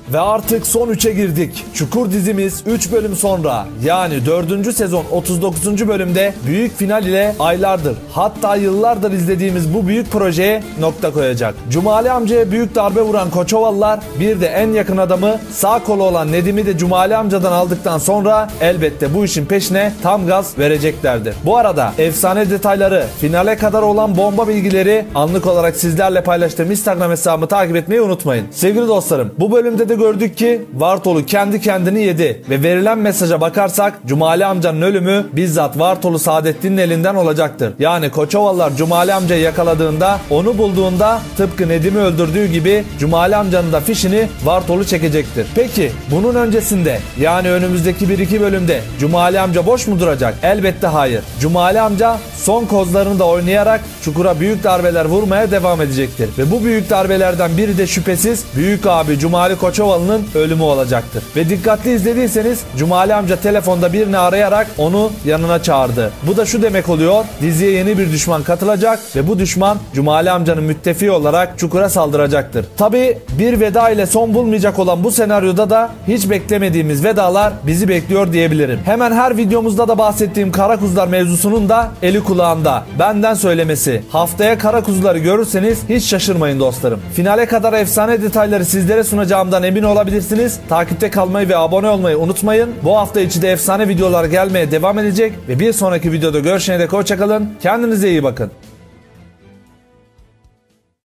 Ve artık son 3'e girdik. Çukur dizimiz 3 bölüm sonra yani 4. sezon 39. bölümde büyük final ile aylardır hatta yıllardır izlediğimiz bu büyük projeye nokta koyacak. Cumali amcaya büyük darbe vuran Koçovalılar bir de en yakın adamı sağ kolu olan Nedim'i de Cumali amcadan aldıktan sonra elbette bu işin peşine tam gaz vereceklerdir. Bu arada efsane detayları, finale kadar olan bomba bilgileri anlık olarak sizlerle paylaştığım Instagram hesabımı takip etmeyi unutmayın. Sevgili dostlarım, bu bölümde de gördük ki Vartolu kendi kendini yedi ve verilen mesaja bakarsak Cumali amcanın ölümü bizzat Vartolu Saadettin'in elinden olacaktır. Yani Koçovalılar Cumali amcayı yakaladığında, onu bulduğunda tıpkı Nedim'i öldürdüğü gibi Cumali amcanın da fişini Vartolu çekecektir. Peki bunun öncesinde yani önümüzdeki 1-2 bölümde Cumali amca boş mu duracak? Elbette hayır. Cumali amca son kozlarını da oynayarak çukura büyük darbeler vurmaya devam edecektir. Ve bu büyük darbelerden biri de şüphesiz büyük abi Cumali Koçovalı'nın ölümü olacaktır. Ve dikkatli izlediyseniz Cumali amca telefonda birini arayarak onu yanına çağırdı. Bu da şu demek oluyor: diziye yeni bir düşman katılacak ve bu düşman Cumali amcanın müttefiği olarak çukura saldıracaktır. Tabi bir veda ile son bulmayacak olan bu senaryoda da hiç beklemediğimiz vedalar bizi bekliyor diyebilirim. Hemen her videomuzda da bahsettiğim kara kuzular mevzusunun da eli kulağında. Benden söylemesi. Haftaya kara kuzuları görürseniz hiç şaşırmayın dostlarım. Finale kadar efsane detayları sizlere sunacağımdan emin olabilirsiniz. Takipte kalmayı ve abone olmayı unutmayın. Bu hafta içi de efsane videolar gelmeye devam edecek ve bir sonraki videoda görüşene dek hoşça kalın. Kendinize iyi bakın.